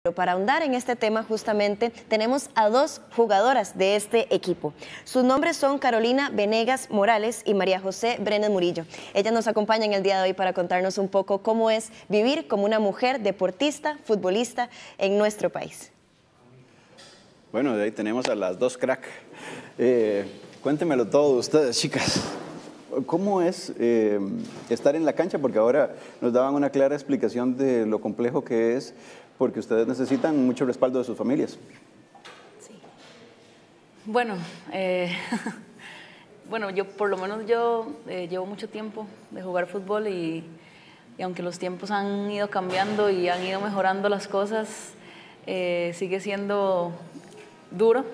Para ahondar en este tema justamente tenemos a dos jugadoras de este equipo. Sus nombres son Carolina Venegas Morales y María José Brenes Murillo. Ellas nos acompañan el día de hoy para contarnos un poco cómo es vivir como una mujer deportista, futbolista en nuestro país. Bueno, de ahí tenemos a las dos crack. Cuéntemelo todo ustedes, chicas. ¿Cómo es estar en la cancha? Porque ahora nos daban una clara explicación de lo complejo que es, porque ustedes necesitan mucho respaldo de sus familias. Sí. Bueno, yo por lo menos llevo mucho tiempo de jugar fútbol y aunque los tiempos han ido cambiando y han ido mejorando las cosas, sigue siendo duro.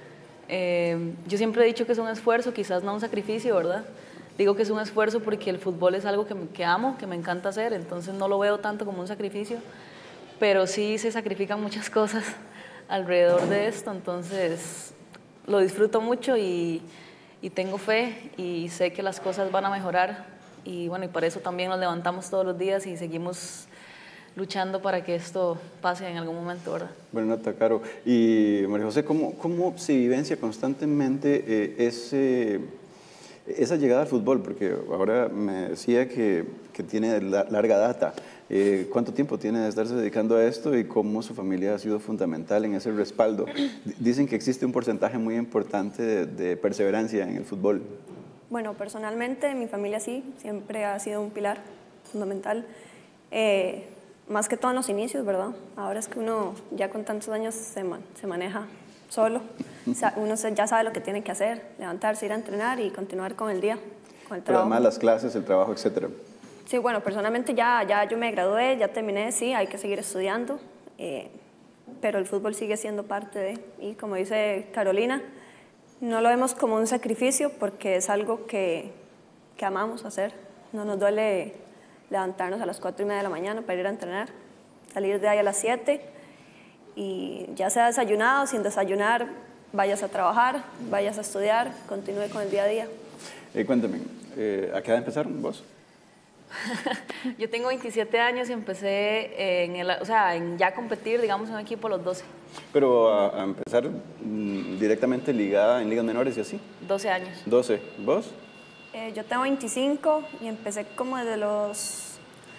Yo siempre he dicho que es un esfuerzo, quizás no un sacrificio, ¿verdad? Digo que es un esfuerzo porque el fútbol es algo que amo, que me encanta hacer, entonces no lo veo tanto como un sacrificio, pero sí se sacrifican muchas cosas alrededor de esto, entonces lo disfruto mucho y tengo fe y sé que las cosas van a mejorar y bueno, y por eso también nos levantamos todos los días y seguimos luchando para que esto pase en algún momento, ¿verdad? Bueno, nota, Caro. Y María José, ¿cómo se vivencia constantemente esa llegada al fútbol? Porque ahora me decía que tiene larga data. ¿Cuánto tiempo tiene de estarse dedicando a esto y cómo su familia ha sido fundamental en ese respaldo? Dicen que existe un porcentaje muy importante de perseverancia en el fútbol. Bueno, personalmente mi familia sí, siempre ha sido un pilar fundamental. Más que todo en los inicios, ¿verdad? Ahora es que uno ya con tantos años se maneja solo. O sea, uno ya sabe lo que tiene que hacer, levantarse, ir a entrenar y continuar con el día, con el trabajo. Pero además las clases, el trabajo, etcétera. Sí, bueno, personalmente ya yo me gradué, ya terminé, sí, hay que seguir estudiando, pero el fútbol sigue siendo parte de, y como dice Carolina, no lo vemos como un sacrificio porque es algo que amamos hacer. No nos duele levantarnos a las 4:30 de la mañana para ir a entrenar, salir de ahí a las 7 y ya sea desayunado, sin desayunar, vayas a trabajar, vayas a estudiar, continúe con el día a día. Cuéntame, ¿a qué edad empezaron vos? Yo tengo 27 años y empecé en ya competir, digamos, en un equipo a los 12. Pero a empezar directamente ligada en ligas menores y así. 12 años. 12. ¿Vos? Yo tengo 25 y empecé como desde los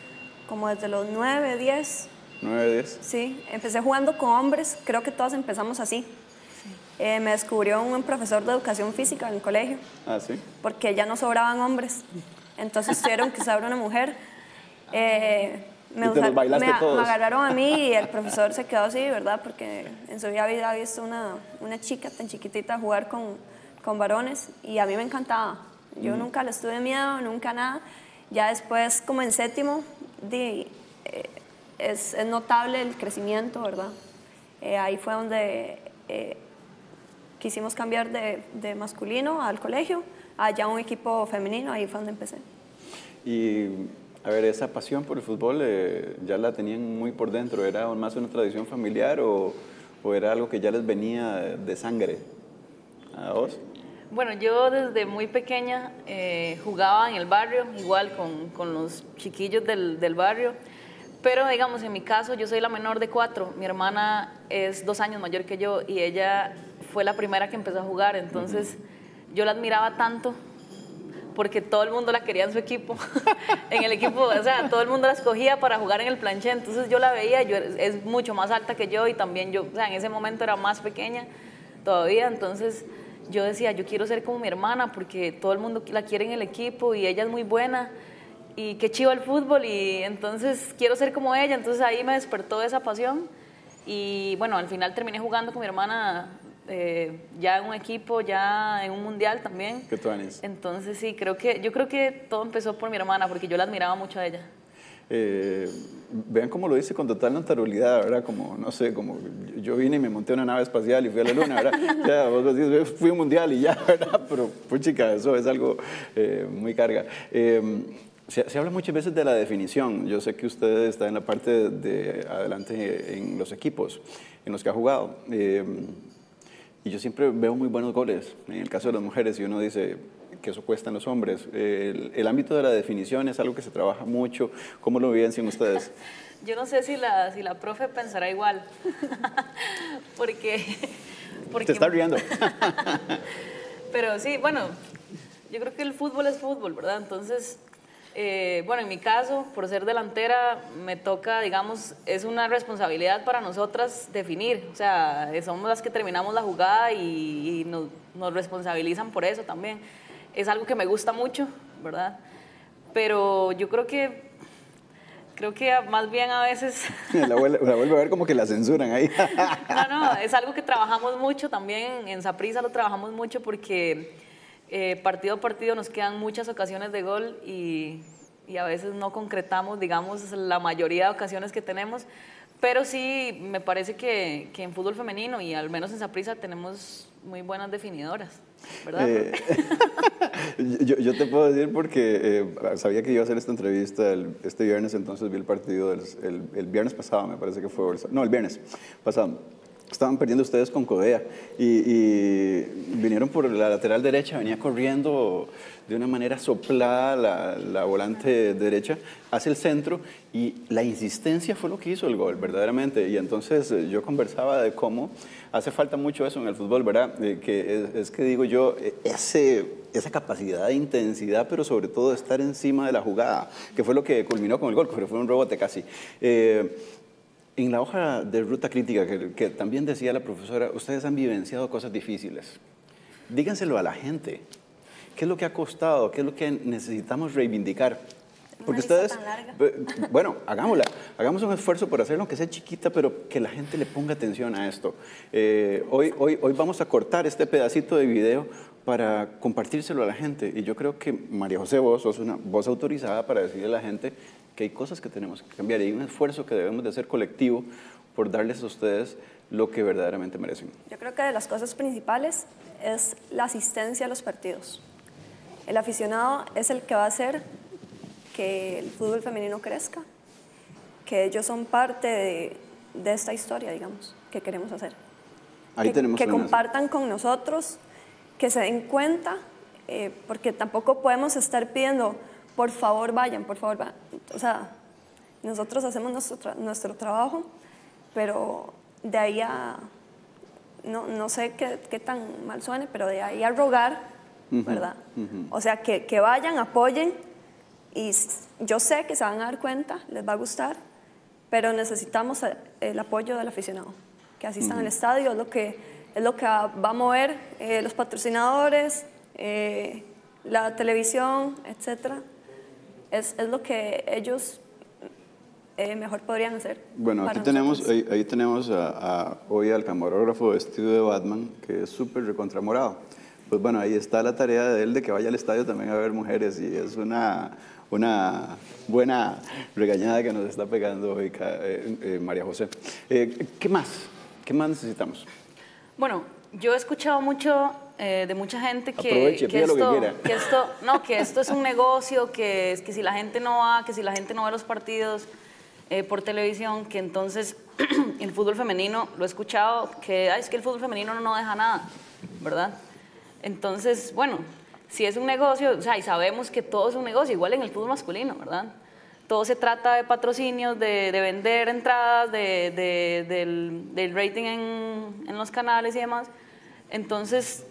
9, 10. 9, 10. Sí, empecé jugando con hombres, creo que todos empezamos así. Sí. Me descubrió un profesor de educación física en el colegio. Ah, sí. Porque ya no sobraban hombres, entonces tuvieron que usar una mujer. Me agarraron a mí y el profesor se quedó así, ¿verdad? Porque en su vida había visto una chica tan chiquitita jugar con varones y a mí me encantaba. Yo nunca les tuve miedo, nunca nada. Ya después, como en séptimo, es notable el crecimiento, ¿verdad? Ahí fue donde quisimos cambiar de masculino al colegio, allá un equipo femenino, ahí fue donde empecé. Y, a ver, esa pasión por el fútbol ya la tenían muy por dentro, ¿era más una tradición familiar o era algo que ya les venía de sangre? ¿A vos? Bueno, yo desde muy pequeña jugaba en el barrio, igual con los chiquillos del barrio, pero digamos, en mi caso, yo soy la menor de 4, mi hermana es 2 años mayor que yo y ella fue la primera que empezó a jugar, entonces yo la admiraba tanto porque todo el mundo la quería en su equipo, en el equipo, o sea, todo el mundo la escogía para jugar en el planché, entonces yo la veía, es mucho más alta que yo y también yo, o sea, en ese momento era más pequeña todavía, entonces yo decía, yo quiero ser como mi hermana porque todo el mundo la quiere en el equipo y ella es muy buena y qué chivo el fútbol y entonces quiero ser como ella, entonces ahí me despertó esa pasión y bueno, al final terminé jugando con mi hermana ya en un equipo, ya en un mundial también. ¿Qué tú haces? Entonces sí, yo creo que todo empezó por mi hermana porque yo la admiraba mucho a ella. Vean cómo lo dice con total naturalidad, ¿verdad? Como, no sé, como yo vine y me monté una nave espacial y fui a la luna, ¿verdad? Ya, vos decís, fui a un mundial y ya, ¿verdad? Pero, pues chica, eso es algo muy carga. Se habla muchas veces de la definición. Yo sé que usted está en la parte de adelante en los equipos en los que ha jugado. Y yo siempre veo muy buenos goles, en el caso de las mujeres, y uno dice, que eso cuesta en los hombres. El ámbito de la definición es algo que se trabaja mucho. ¿Cómo lo vivencian ustedes? Yo no sé si la profe pensará igual, porque Te está riendo. Pero sí, bueno, yo creo que el fútbol es fútbol, ¿verdad? Entonces, bueno, en mi caso, por ser delantera, me toca, digamos, es una responsabilidad para nosotras definir. O sea, somos las que terminamos la jugada y nos responsabilizan por eso también. Es algo que me gusta mucho, ¿verdad? Pero yo creo que más bien a veces... La vuelve a ver como que la censuran ahí. No, es algo que trabajamos mucho también, en Saprissa lo trabajamos mucho porque partido a partido nos quedan muchas ocasiones de gol y a veces no concretamos, digamos, la mayoría de ocasiones que tenemos, pero sí me parece que en fútbol femenino y al menos en Saprissa tenemos muy buenas definidoras, ¿verdad? Yo te puedo decir porque sabía que iba a hacer esta entrevista este viernes, entonces vi el partido el viernes pasado, me parece que fue, no, el viernes pasado. Estaban perdiendo ustedes con Codea y vinieron por la lateral derecha, venía corriendo de una manera soplada la volante derecha hacia el centro y la insistencia fue lo que hizo el gol, verdaderamente. Y entonces yo conversaba de cómo hace falta mucho eso en el fútbol, ¿verdad? Que es que digo yo, esa capacidad de intensidad, pero sobre todo de estar encima de la jugada, que fue lo que culminó con el gol, que fue un rebote casi. En la hoja de ruta crítica, que también decía la profesora, ustedes han vivenciado cosas difíciles. Díganselo a la gente. ¿Qué es lo que ha costado? ¿Qué es lo que necesitamos reivindicar? Porque ustedes, bueno, hagámosla. Hagamos un esfuerzo por hacerlo, aunque sea chiquita, pero que la gente le ponga atención a esto. Hoy vamos a cortar este pedacito de video para compartírselo a la gente. Y yo creo que, María José, vos sos una voz autorizada para decirle a la gente que hay cosas que tenemos que cambiar y hay un esfuerzo que debemos de hacer colectivo por darles a ustedes lo que verdaderamente merecen. Yo creo que de las cosas principales es la asistencia a los partidos. El aficionado es el que va a hacer que el fútbol femenino crezca, que ellos son parte de esta historia, digamos, que queremos hacer. Ahí tenemos que compartan con nosotros, que se den cuenta, porque tampoco podemos estar pidiendo, por favor vayan. O sea, nosotros hacemos nuestro trabajo, pero de ahí a, no sé qué tan mal suene, pero de ahí a rogar, ¿verdad? O sea, que vayan, apoyen, y yo sé que se van a dar cuenta, les va a gustar, pero necesitamos el apoyo del aficionado, que asistan al estadio, es lo que va a mover los patrocinadores, la televisión, etcétera. Es lo que ellos mejor podrían hacer. Bueno, aquí tenemos, ahí tenemos hoy al camarógrafo vestido de Batman, que es súper recontramorado. Pues bueno, ahí está la tarea de él de que vaya al estadio también a ver mujeres y es una buena regañada que nos está pegando hoy María José. ¿Qué más? ¿Qué más necesitamos? Bueno, yo he escuchado mucho de mucha gente que esto es un negocio, que si la gente no va, que si la gente no ve los partidos por televisión, que entonces el fútbol femenino, lo he escuchado, que es que el fútbol femenino no deja nada, ¿verdad? Entonces, bueno, si es un negocio, o sea, y sabemos que todo es un negocio, igual en el fútbol masculino, ¿verdad? Todo se trata de patrocinios, de vender entradas, del rating en los canales y demás. Entonces,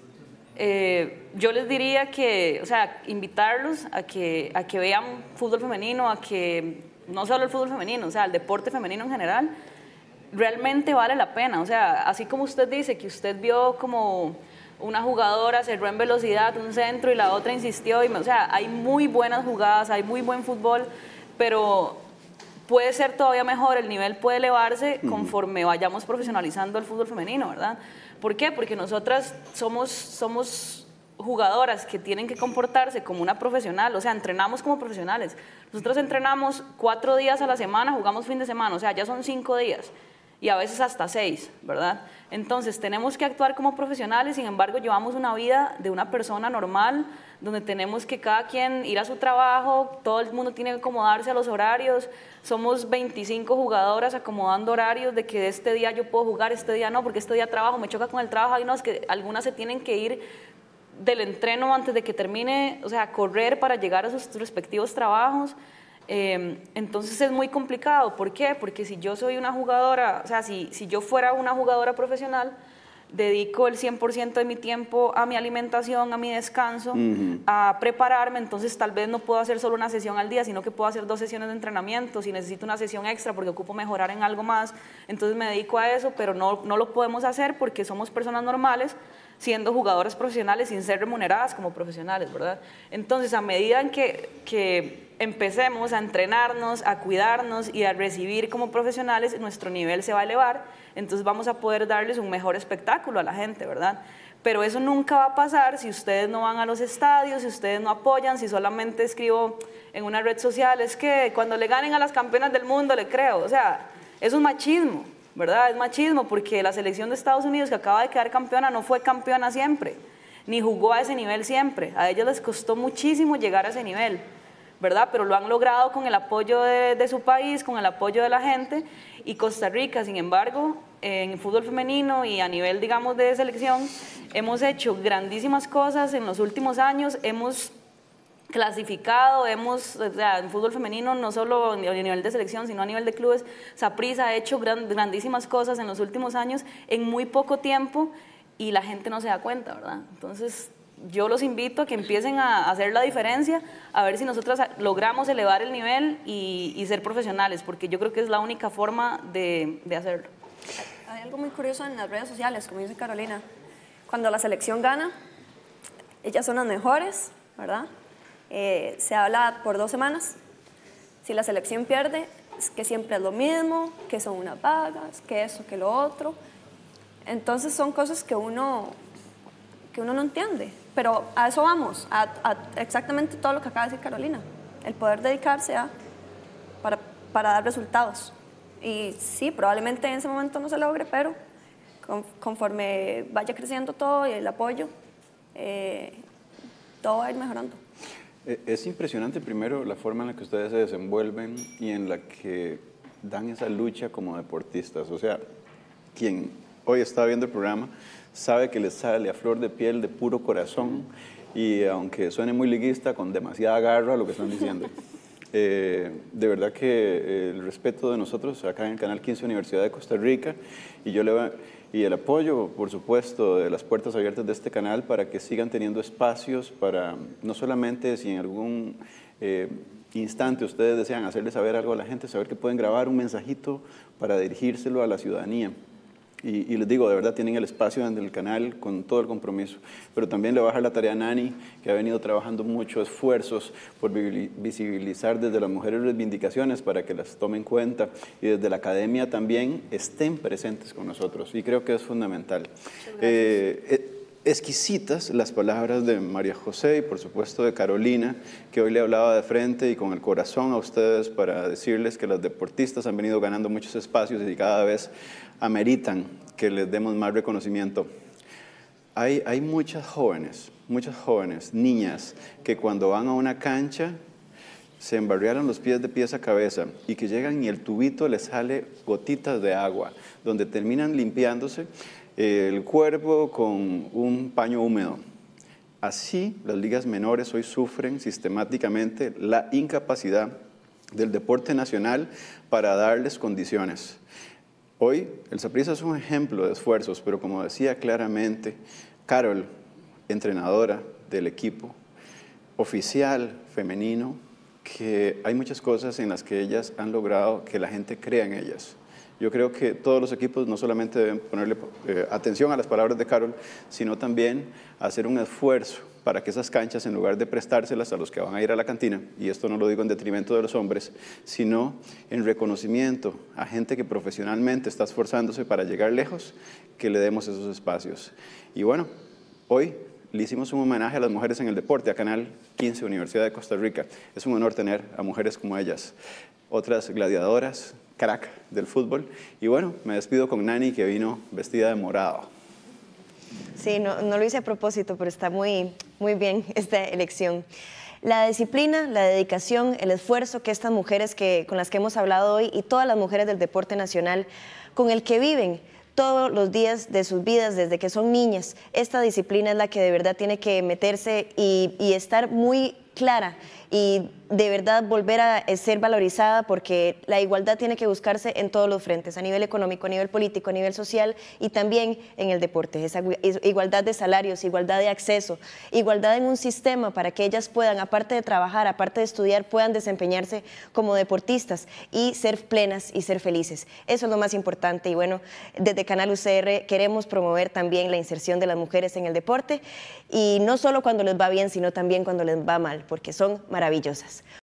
yo les diría que, o sea, invitarlos a que vean fútbol femenino, a que no solo el fútbol femenino, o sea, el deporte femenino en general, realmente vale la pena. O sea, así como usted dice que usted vio como una jugadora cerró en velocidad un centro y la otra insistió, o sea, hay muy buenas jugadas, hay muy buen fútbol, pero puede ser todavía mejor, el nivel puede elevarse conforme vayamos profesionalizando el fútbol femenino, ¿verdad? ¿Por qué? Porque nosotras somos jugadoras que tienen que comportarse como una profesional, o sea, entrenamos como profesionales. Nosotros entrenamos 4 días a la semana, jugamos fin de semana, o sea, ya son 5 días y a veces hasta 6, ¿verdad? Entonces, tenemos que actuar como profesionales, sin embargo, llevamos una vida de una persona normal, donde tenemos que cada quien ir a su trabajo, todo el mundo tiene que acomodarse a los horarios, somos 25 jugadoras acomodando horarios de que este día yo puedo jugar, este día no, porque este día trabajo, me choca con el trabajo, y no, es que algunas se tienen que ir del entreno antes de que termine, o sea, correr para llegar a sus respectivos trabajos. Entonces es muy complicado. ¿Por qué? Porque si yo soy una jugadora, o sea, si yo fuera una jugadora profesional, dedico el 100% de mi tiempo a mi alimentación, a mi descanso, a prepararme, entonces tal vez no puedo hacer solo una sesión al día, sino que puedo hacer 2 sesiones de entrenamiento, si necesito una sesión extra porque ocupo mejorar en algo más, entonces me dedico a eso, pero no lo podemos hacer porque somos personas normales, siendo jugadoras profesionales sin ser remuneradas como profesionales, ¿verdad? Entonces, a medida en que empecemos a entrenarnos, a cuidarnos y a recibir como profesionales, nuestro nivel se va a elevar, entonces vamos a poder darles un mejor espectáculo a la gente, ¿verdad? Pero eso nunca va a pasar si ustedes no van a los estadios, si ustedes no apoyan, si solamente escribo en una red social, es que cuando le ganen a las campeonas del mundo le creo, o sea, eso es machismo, ¿verdad? Es machismo porque la selección de Estados Unidos que acaba de quedar campeona no fue campeona siempre, ni jugó a ese nivel siempre, a ellos les costó muchísimo llegar a ese nivel, ¿verdad? Pero lo han logrado con el apoyo de su país, con el apoyo de la gente, y Costa Rica, sin embargo, en el fútbol femenino y a nivel, digamos, de selección, hemos hecho grandísimas cosas en los últimos años, hemos clasificado, o sea, en fútbol femenino, no solo a nivel de selección, sino a nivel de clubes, Saprissa ha hecho grandísimas cosas en los últimos años, en muy poco tiempo, y la gente no se da cuenta, ¿verdad? Entonces, yo los invito a que empiecen a hacer la diferencia, a ver si nosotras logramos elevar el nivel y ser profesionales, porque yo creo que es la única forma de hacerlo. Hay algo muy curioso en las redes sociales, como dice Carolina. Cuando la selección gana, ellas son las mejores, ¿verdad? Se habla por 2 semanas. Si la selección pierde, es que siempre es lo mismo, que son unas vagas, que eso, que lo otro. Entonces son cosas que uno no entiende. Pero a eso vamos, a exactamente todo lo que acaba de decir Carolina. El poder dedicarse para dar resultados. Y sí, probablemente en ese momento no se logre, pero conforme vaya creciendo todo y el apoyo, todo va a ir mejorando. Es impresionante primero la forma en la que ustedes se desenvuelven y en la que dan esa lucha como deportistas. O sea, quien hoy está viendo el programa sabe que les sale a flor de piel, de puro corazón, y aunque suene muy liguista, con demasiada garra lo que están diciendo. De verdad que el respeto de nosotros acá en el Canal 15 Universidad de Costa Rica y el apoyo, por supuesto, de las puertas abiertas de este canal para que sigan teniendo espacios para, no solamente si en algún instante ustedes desean hacerle saber algo a la gente, saber que pueden grabar un mensajito para dirigírselo a la ciudadanía. Y les digo, de verdad tienen el espacio en el canal con todo el compromiso. Pero también le voy a dejar la tarea a Nani, que ha venido trabajando mucho esfuerzos por visibilizar desde las mujeres reivindicaciones para que las tomen en cuenta y desde la academia también estén presentes con nosotros. Y creo que es fundamental. Exquisitas las palabras de María José y por supuesto de Carolina, que hoy le hablaba de frente y con el corazón a ustedes para decirles que las deportistas han venido ganando muchos espacios y cada vez ameritan que les demos más reconocimiento. Hay muchas jóvenes, niñas, que cuando van a una cancha se embarriaron los pies de pies a cabeza y que llegan y el tubito les sale gotitas de agua, donde terminan limpiándose el cuerpo con un paño húmedo. Así, las ligas menores hoy sufren sistemáticamente la incapacidad del deporte nacional para darles condiciones. Hoy, el Saprissa es un ejemplo de esfuerzos, pero como decía claramente Carol, entrenadora del equipo, oficial femenino, que hay muchas cosas en las que ellas han logrado que la gente crea en ellas. Yo creo que todos los equipos no solamente deben ponerle atención a las palabras de Carol, sino también hacer un esfuerzo para que esas canchas, en lugar de prestárselas a los que van a ir a la cantina, y esto no lo digo en detrimento de los hombres, sino en reconocimiento a gente que profesionalmente está esforzándose para llegar lejos, que le demos esos espacios. Y bueno, hoy le hicimos un homenaje a las mujeres en el deporte, a Canal 15, Universidad de Costa Rica. Es un honor tener a mujeres como ellas, otras gladiadoras, crack del fútbol. Y bueno, me despido con Nani, que vino vestida de morado. Sí, no lo hice a propósito, pero está muy bien esta elección. La disciplina, la dedicación, el esfuerzo que estas mujeres con las que hemos hablado hoy y todas las mujeres del deporte nacional con el que viven todos los días de sus vidas, desde que son niñas. Esta disciplina es la que de verdad tiene que meterse y estar muy clara y de verdad volver a ser valorizada, porque la igualdad tiene que buscarse en todos los frentes, a nivel económico, a nivel político, a nivel social y también en el deporte. Esa igualdad de salarios, igualdad de acceso, igualdad en un sistema para que ellas puedan, aparte de trabajar, aparte de estudiar, puedan desempeñarse como deportistas y ser plenas y ser felices. Eso es lo más importante y bueno, desde Canal UCR queremos promover también la inserción de las mujeres en el deporte y no solo cuando les va bien, sino también cuando les va mal, porque son maravillosas.